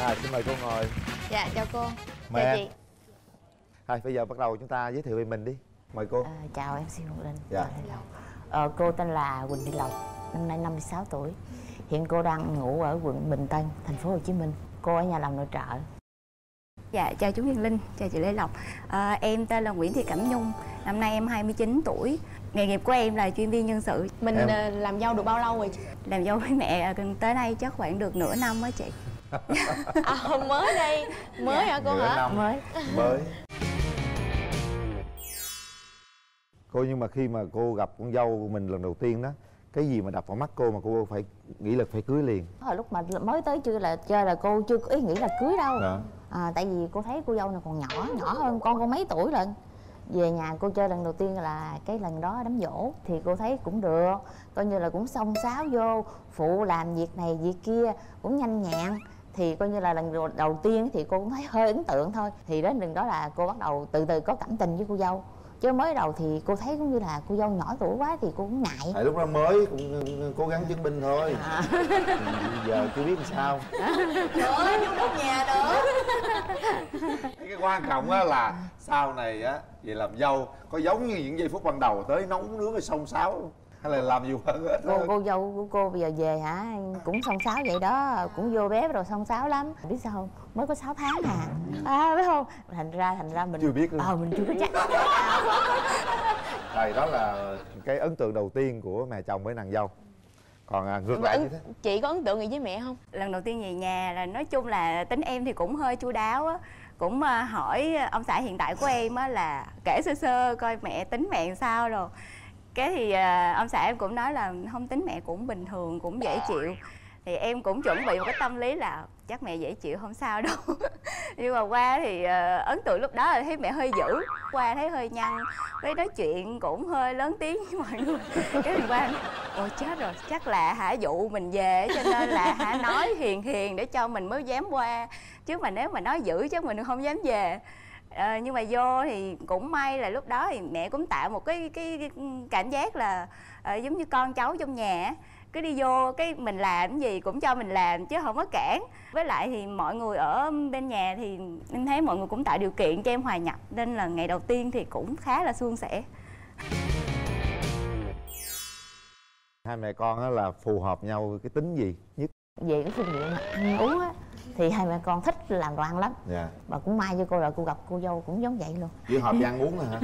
Xin mời cô ngồi. Dạ chào cô. Mời chào em. chị. Thôi bây giờ bắt đầu chúng ta giới thiệu về mình đi. Mời cô. Chào em xin Ngọc Linh. Dạ. Cô tên là Quỳnh Thị Lộc, năm nay 56 tuổi. Hiện cô đang ngủ ở quận Bình Tân, thành phố Hồ Chí Minh. Cô ở nhà làm nội trợ. Dạ chào chú Huyền Linh, chào chị Lê Lộc. Em tên là Nguyễn Thị Cẩm Nhung, năm nay em 29 tuổi. Nghề nghiệp của em là chuyên viên nhân sự. Mình làm dâu được bao lâu rồi chị? Làm dâu với mẹ tới nay chắc khoảng được nửa năm á chị. Mới đây. Mới hả cô Nửa hả? năm. Mới. Cô, nhưng mà khi mà cô gặp con dâu của mình lần đầu tiên đó, cái gì mà đập vào mắt cô mà cô phải nghĩ là phải cưới liền? Hồi lúc mà mới tới chưa là chơi là cô chưa có ý nghĩ là cưới đâu. Dạ. Tại vì cô thấy cô dâu này còn nhỏ hơn con cô mấy tuổi lận. Về nhà cô chơi lần đầu tiên là cái lần đó đám giỗ, thì cô thấy cũng được, coi như là cũng xông xáo vô, phụ làm việc này việc kia cũng nhanh nhẹn, thì coi như là lần đầu tiên thì cô cũng thấy hơi ấn tượng thôi. Thì đến lần đó là cô bắt đầu từ từ có cảm tình với cô dâu, chứ mới đầu thì cô thấy cũng như là cô dâu nhỏ tuổi quá thì cô cũng ngại. Tại lúc đó mới cũng cố gắng chứng minh thôi. Giờ chưa biết làm sao. Nữa vô cốt nhà nữa. Cái quan trọng á là sau này á về làm dâu có giống như những giây phút ban đầu tới nấu nướng hay xông xáo hay là làm nhiều hơn hết? Cô dâu của cô bây giờ về hả cũng xông xáo vậy đó, cũng vô bếp rồi xông xáo lắm. Biết sao không, mới có 6 tháng biết không, thành ra mình chưa biết luôn. Mình chưa có chắc. Đây đó là cái ấn tượng đầu tiên của mẹ chồng với nàng dâu. Còn ngược lại như thế, Chị có ấn tượng gì với mẹ không? Lần đầu tiên về nhà là nói chung là tính em thì cũng hơi chu đáo á. Cũng hỏi ông xã hiện tại của em á là kể sơ sơ coi mẹ tính mẹ làm sao rồi. Cái thì ông xã em cũng nói là không, tính mẹ cũng bình thường, cũng dễ chịu. Thì em cũng chuẩn bị một cái tâm lý là chắc mẹ dễ chịu không sao đâu. Nhưng mà qua thì ấn tượng lúc đó là thấy mẹ hơi dữ. Qua thấy hơi nhăn, với nói chuyện cũng hơi lớn tiếng với mọi người. Cái mình qua, ôi chết rồi, chắc là dụ mình về cho nên là nói hiền hiền để cho mình mới dám qua. Chứ mà nếu mà nói dữ chắc mình không dám về. Nhưng mà vô thì cũng may là lúc đó thì mẹ cũng tạo một cái cảm giác là giống như con cháu trong nhà. Cứ đi vô cái mình làm gì cũng cho mình làm chứ không có cản. Với lại thì mọi người ở bên nhà thì em thấy mọi người cũng tạo điều kiện cho em hòa nhập, nên là ngày đầu tiên thì cũng khá là suôn sẻ. hai mẹ con á là phù hợp nhau cái tính gì nhất? Về cái phương diện ăn uống á thì hai mẹ con thích làm đồ ăn lắm. Dạ. Và cũng may cho cô là cô gặp cô dâu cũng giống vậy luôn. Chỉ hợp với ăn uống thôi hả?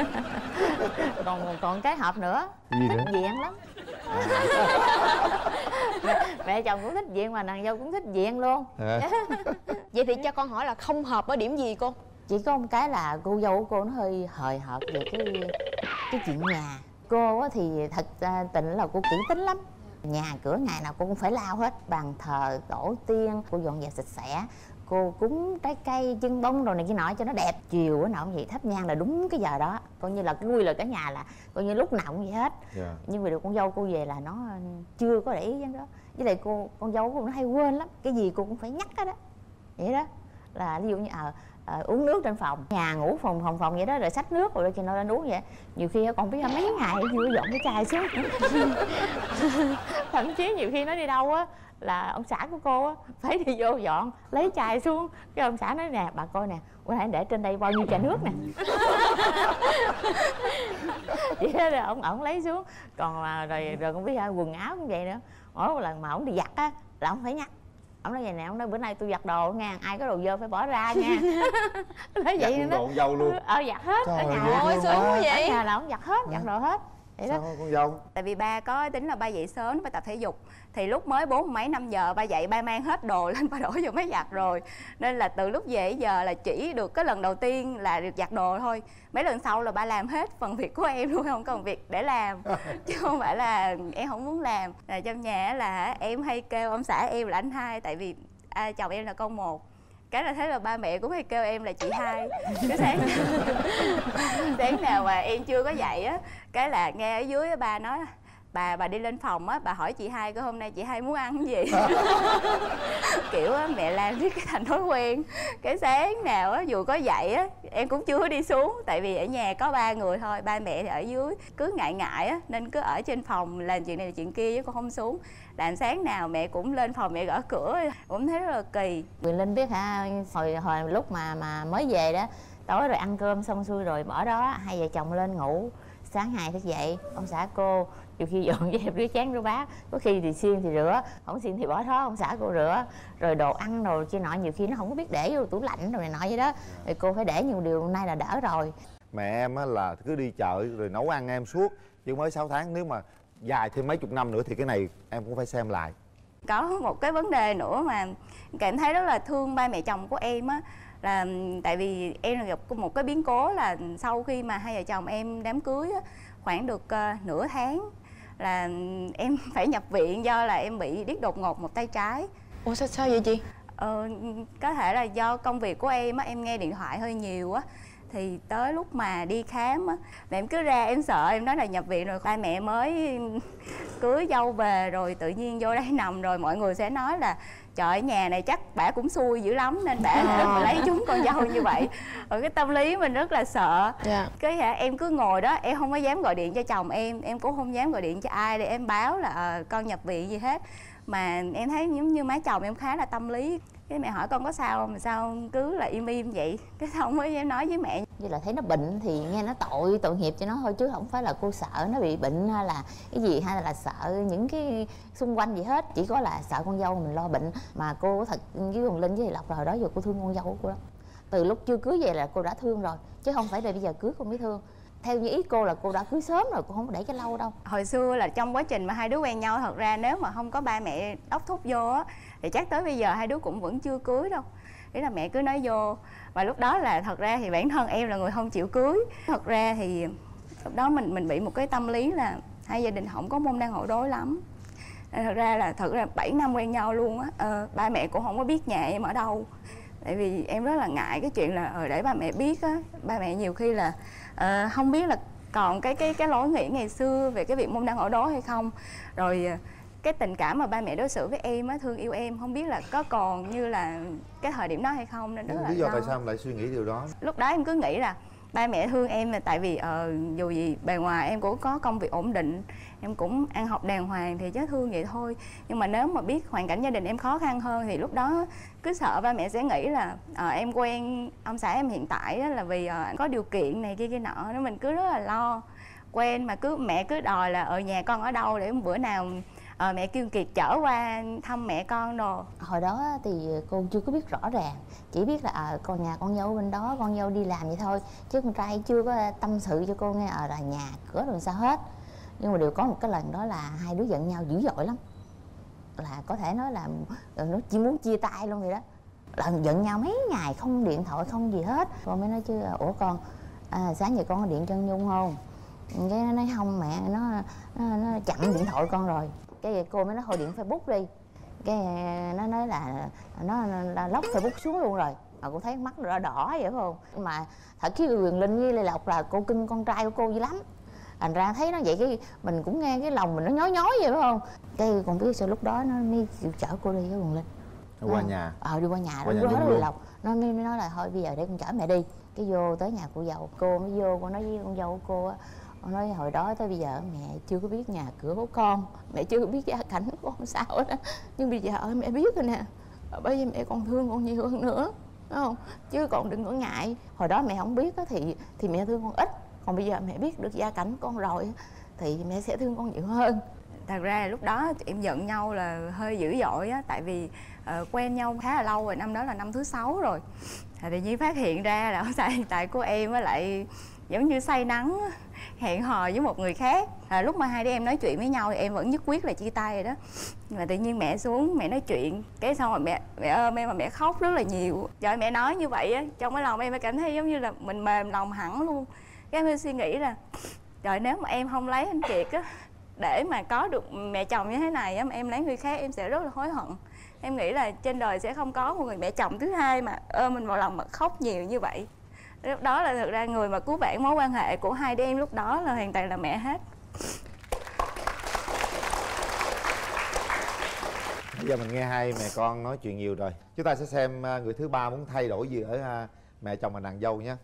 còn cái hợp nữa, Gì thích nữa? diện lắm. Mẹ chồng cũng thích diện mà nàng dâu cũng thích diện luôn. Vậy thì cho con hỏi là không hợp ở điểm gì cô? Chỉ có một cái là cô dâu của cô nó hơi hời hợt về cái chuyện nhà. Cô á thì thật ra tình là cô kỹ tính lắm. Nhà cửa ngày nào cô cũng phải lau hết, bàn thờ tổ tiên cô dọn dẹp sạch sẽ, cô cúng trái cây chân bông rồi này kia nọ cho nó đẹp. Chiều bữa nào cũng vậy, thắp nhang là đúng cái giờ đó, coi như là cái quy luật cả nhà là coi như lúc nào cũng vậy hết. Dạ. Nhưng mà được con dâu cô về là nó chưa có để ý đến đó. Với lại con dâu cô nó hay quên lắm, cái gì cô cũng phải nhắc hết đó. Vậy đó là ví dụ như uống nước trên phòng, nhà ngủ phòng vậy đó, rồi xách nước rồi cho nó lên uống vậy. Nhiều khi con biết mấy ngày chưa dọn cái chai xuống. Thậm chí nhiều khi nó đi đâu á là ông xã của cô á phải đi vô dọn lấy chai xuống, cái ông xã nói nè bà coi nè, bữa nãy để trên đây bao nhiêu chai nước nè. Vậy đó là ổng lấy xuống. Còn rồi con biết quần áo cũng vậy nữa, mỗi một lần mà ổng đi giặt á là ổng phải nhắc. Ông nói vậy nè, ông nói bữa nay tôi giặt đồ nha, ai có đồ dơ phải bỏ ra nha. Nói vậy Giặt đồ con dâu luôn. Giặt hết. Trời ở nhà ơi, ôi sướng quá vậy. ở nhà là ông giặt hết, giặt đồ hết. Vậy đó. Sao con dâu? Tại vì ba có tính là ba dậy sớm phải tập thể dục. Thì lúc mới 4 mấy 5 giờ ba dậy, ba mang hết đồ lên ba đổ vô máy giặt rồi. Nên là từ lúc về giờ là chỉ được cái lần đầu tiên là được giặt đồ thôi. Mấy lần sau là ba làm hết phần việc của em luôn, không còn việc để làm. Chứ không phải là em không muốn làm. Trong nhà là em hay kêu ông xã em là anh hai. Tại vì chồng em là con một. Cái là thế là ba mẹ cũng hay kêu em là chị hai. Cái sáng nào mà em chưa có dậy á, cái là nghe ở dưới ba nói bà đi lên phòng á, bà hỏi chị Hai coi hôm nay chị Hai muốn ăn cái gì. Kiểu á, mẹ làm riết cái thành thói quen, cái sáng nào á dù có dậy á em cũng chưa đi xuống, tại vì ở nhà có 3 người thôi, ba mẹ thì ở dưới, cứ ngại ngại á nên cứ ở trên phòng làm chuyện này là chuyện kia chứ con không xuống. Làm sáng nào mẹ cũng lên phòng mẹ gõ cửa, cũng thấy rất là kỳ. Quyền Linh biết hả, hồi lúc mà mới về đó, tối rồi ăn cơm xong xuôi rồi bỏ đó, hai vợ chồng lên ngủ, sáng Hai thức dậy, ông xã cô nhiều khi dọn dẹp rửa chén rửa bát, có khi thì xiên thì rửa, không xiên thì bỏ đó ông xã cô rửa, rồi đồ ăn đồ kia nọ nhiều khi nó không có biết để vô tủ lạnh rồi này nọ vậy đó, thì cô phải để nhiều điều, hôm nay là đỡ rồi. Mẹ em á là cứ đi chợ rồi nấu ăn em suốt, chứ mới 6 tháng, nếu mà dài thêm mấy chục năm nữa thì cái này em cũng phải xem lại. Có một cái vấn đề nữa mà cảm thấy rất là thương ba mẹ chồng của em á, là tại vì em gặp một cái biến cố là sau khi mà hai vợ chồng em đám cưới á, khoảng được nửa tháng là em phải nhập viện do là em bị điếc đột ngột một tay trái. Ủa sao vậy chị? Có thể là do công việc của em á, em nghe điện thoại hơi nhiều á, thì tới lúc mà đi khám á, mẹ em cứ ra em sợ, em nói là nhập viện rồi, ba mẹ mới cưới dâu về rồi tự nhiên vô đây nằm rồi mọi người sẽ nói là trời ơi, nhà này chắc bả cũng xui dữ lắm nên bả mà lấy chúng con dâu như vậy. Rồi cái tâm lý mình rất là sợ. Cái em cứ ngồi đó, em không có dám gọi điện cho chồng em cũng không dám gọi điện cho ai để em báo là con nhập viện gì hết. Mà em thấy giống như má chồng em khá là tâm lý. Cái mẹ hỏi con có sao không, mà sao cứ là im im vậy, cái xong mới dám nói với mẹ. Như là thấy nó bệnh thì nghe nó tội nghiệp cho nó thôi, chứ không phải là cô sợ nó bị bệnh hay là cái gì, hay là sợ những cái xung quanh gì hết. Chỉ có là sợ con dâu mình lo bệnh. Mà cô thật với Quyền Linh với Lộc rồi đó giờ cô thương con dâu của cô lắm. Từ lúc chưa cưới về là cô đã thương rồi, chứ không phải là bây giờ cưới cô mới thương. Theo như ý cô là cô đã cưới sớm rồi, cô không để cho lâu đâu. Hồi xưa là trong quá trình mà hai đứa quen nhau, thật ra nếu mà không có ba mẹ đốc thúc vô á thì chắc tới bây giờ hai đứa cũng vẫn chưa cưới đâu. Ý là mẹ cứ nói vô. Và lúc đó là thật ra thì bản thân em là người không chịu cưới. Thật ra thì lúc đó mình bị một cái tâm lý là hai gia đình không có môn đăng hộ đối lắm. Thật ra 7 năm quen nhau luôn á, ba mẹ cũng không có biết nhà em ở đâu. Tại vì em rất là ngại cái chuyện là để ba mẹ biết á, ba mẹ nhiều khi là không biết là còn cái lối nghĩ ngày xưa về cái việc môn đăng hộ đối hay không. Rồi cái tình cảm mà ba mẹ đối xử với em á, thương yêu em, không biết là có còn như là cái thời điểm đó hay không, nên rất là lý do lo. tại sao em lại suy nghĩ điều đó? Lúc đó em cứ nghĩ là ba mẹ thương em là tại vì dù gì bề ngoài em cũng có công việc ổn định, em cũng ăn học đàng hoàng thì chắc thương vậy thôi. Nhưng mà nếu mà biết hoàn cảnh gia đình em khó khăn hơn thì lúc đó cứ sợ ba mẹ sẽ nghĩ là em quen ông xã em hiện tại là vì có điều kiện này kia nọ, nên mình cứ rất là lo. Quen mà mẹ cứ đòi là ở nhà con ở đâu để bữa nào mẹ kêu Kiệt chở qua thăm mẹ con đồ. Hồi đó thì cô chưa có biết rõ ràng, chỉ biết là con nhà con dâu bên đó, con dâu đi làm vậy thôi, chứ con trai chưa có tâm sự cho cô nghe là nhà cửa rồi sao hết. Nhưng mà điều có một cái lần đó là hai đứa giận nhau dữ dội lắm, là có thể nói là nó chỉ muốn chia tay luôn vậy đó. Lần giận nhau mấy ngày không điện thoại không gì hết. Con mới nói chứ ủa con sáng giờ con có điện cho Nhung không? Cái nó nói không mẹ, nó chặn điện thoại con rồi. Cái cô mới nói thôi điện Facebook đi. Cái nó nói là nó lóc Facebook xuống luôn rồi. Mà cô thấy mắt đỏ đỏ vậy phải không? Mà thật khi Quyền Linh với Lê Lộc là cô cưng con trai của cô dữ lắm. Thành ra thấy nó vậy cái mình cũng nghe cái lòng mình nó nhói nhói vậy phải không? Cái còn biết sao lúc đó nó mới chịu chở cô đi với Quyền Linh. Qua nhà. Đi qua nhà đó, đó Lê Lộc. Nó mới nói là thôi bây giờ để con chở mẹ đi. Cái vô tới nhà cô dâu, cô mới vô cô nói với con dâu của cô á. Con nói hồi đó tới bây giờ mẹ chưa có biết nhà cửa của con, mẹ chưa có biết gia cảnh của con sao đó. Nhưng bây giờ mẹ biết rồi nè, bởi vì mẹ còn thương con nhiều hơn nữa, đúng không? Chứ còn đừng có ngại. Hồi đó mẹ không biết thì mẹ thương con ít, còn bây giờ mẹ biết được gia cảnh con rồi thì mẹ sẽ thương con nhiều hơn. Thật ra lúc đó em giận nhau là hơi dữ dội á, tại vì quen nhau khá là lâu rồi, năm đó là năm thứ 6 rồi. Tự nhiên phát hiện ra là ông xã hiện tại của em với lại giống như say nắng hẹn hò với một người khác. Lúc mà hai đứa em nói chuyện với nhau thì em vẫn nhất quyết là chia tay rồi đó. Nhưng mà tự nhiên mẹ xuống mẹ nói chuyện, cái xong rồi mẹ ôm em mà mẹ khóc rất là nhiều. Trời, mẹ nói như vậy á, trong cái lòng em cảm thấy giống như là mình mềm lòng hẳn luôn. Cái em suy nghĩ là trời, nếu mà em không lấy anh Kiệt á để mà có được mẹ chồng như thế này á, mà em lấy người khác em sẽ rất là hối hận. Em nghĩ là trên đời sẽ không có một người mẹ chồng thứ hai mà ôm mình vào lòng mà khóc nhiều như vậy. Lúc đó là thực ra người mà cứu vãn mối quan hệ của hai đứa em lúc đó là hoàn toàn là mẹ hết. Bây giờ mình nghe hai mẹ con nói chuyện nhiều rồi, chúng ta sẽ xem người thứ ba muốn thay đổi gì ở mẹ chồng và nàng dâu nhé.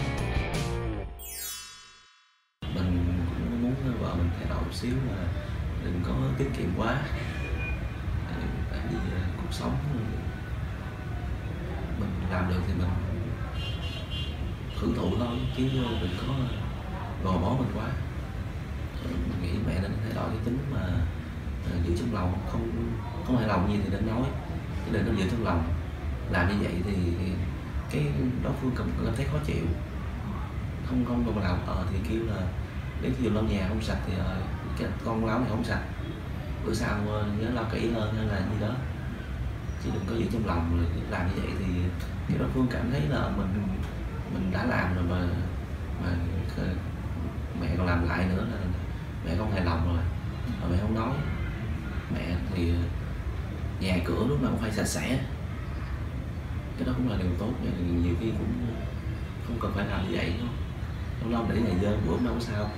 Mình cũng muốn vợ mình thay đổi một xíu mà đừng có tiết kiệm quá. Tại vì cuộc sống mình làm được thì mình hưởng thụ thôi, chứ đừng có gò bó mình quá. Mình nghĩ mẹ nên thay đổi cái tính mà giữ trong lòng, không hài lòng gì thì nên nói, chứ đừng có giữ trong lòng. Làm như vậy thì cái đối phương cảm thấy khó chịu, không còn làm thì kêu là đến khi lau nhà không sạch thì cái con áo này không sạch, bữa sau nhớ lau kỹ hơn hay là gì đó, chứ đừng có giữ trong lòng. Rồi làm như vậy thì cái đối phương cảm thấy là mình đã làm rồi mà mẹ còn làm lại nữa là mẹ không hài lòng rồi, mà mẹ không nói. Mẹ thì nhà cửa lúc nào cũng phải sạch sẽ, cái đó cũng là điều tốt. Nhiều khi cũng không cần phải làm như vậy đâu, lâu lâu để ngày dơ bữa hôm đâu có sao.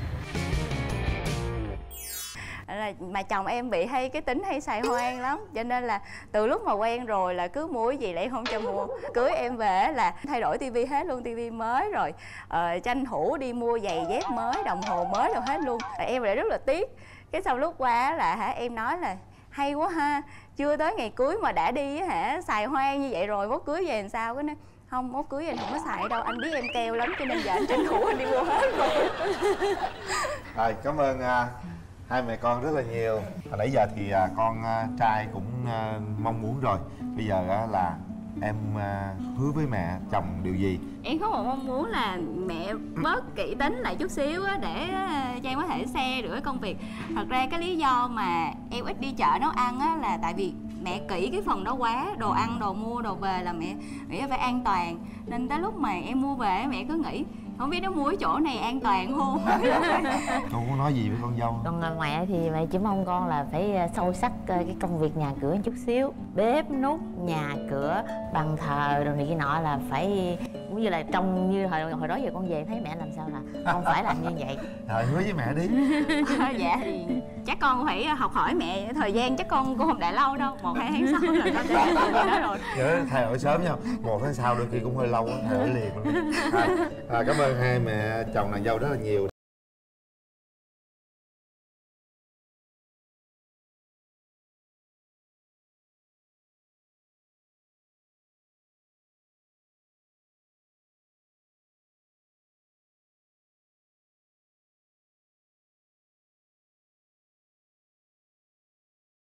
Là mà chồng em bị hay cái tính hay xài hoang lắm, cho nên là từ lúc mà quen rồi là cứ mua cái gì lại không cho mua. Cưới em về là thay đổi tivi hết luôn, tivi mới rồi, tranh thủ đi mua giày dép mới, đồng hồ mới đâu hết luôn. Em lại rất là tiếc. Cái sau lúc qua là em nói là hay quá ha, chưa tới ngày cưới mà đã đi xài hoang như vậy rồi, mốt cưới về làm sao? Cái nói không, mốt cưới anh không có xài đâu, anh biết em keo lắm cho nên giờ anh tranh thủ anh đi mua hết rồi. Rồi, cảm ơn hai mẹ con rất là nhiều. Hồi nãy giờ thì con trai cũng mong muốn rồi. Bây giờ là em hứa với mẹ chồng điều gì? Em có một mong muốn là mẹ bớt kỹ tính lại chút xíu á, để cho em có thể xe được cái công việc. Thật ra cái lý do mà em ít đi chợ nấu ăn á là tại vì mẹ kỹ cái phần đó quá, đồ ăn, đồ mua, đồ về là mẹ phải an toàn. Nên tới lúc mà em mua về mẹ cứ nghĩ không biết nó mua cái chỗ này an toàn không. Con có nói gì với con dâu? Còn mẹ thì mẹ chỉ mong con là phải sâu sắc cái công việc nhà cửa một chút xíu, bếp núc, nhà cửa, bàn thờ rồi này kia nọ là phải cũng như là trông như hồi đó giờ con về thấy mẹ làm sao là con phải làm như vậy. Rồi hứa với mẹ đi. Dạ thì chắc con phải học hỏi mẹ, thời gian chắc con không để lâu đâu, 1-2 tháng sau là con sẽ làm đó rồi. Nhớ thay đổi sớm nha, 1 tháng sau đôi khi cũng hơi lâu, thay đổi liền luôn. Cảm ơn hai mẹ chồng nàng dâu rất là nhiều.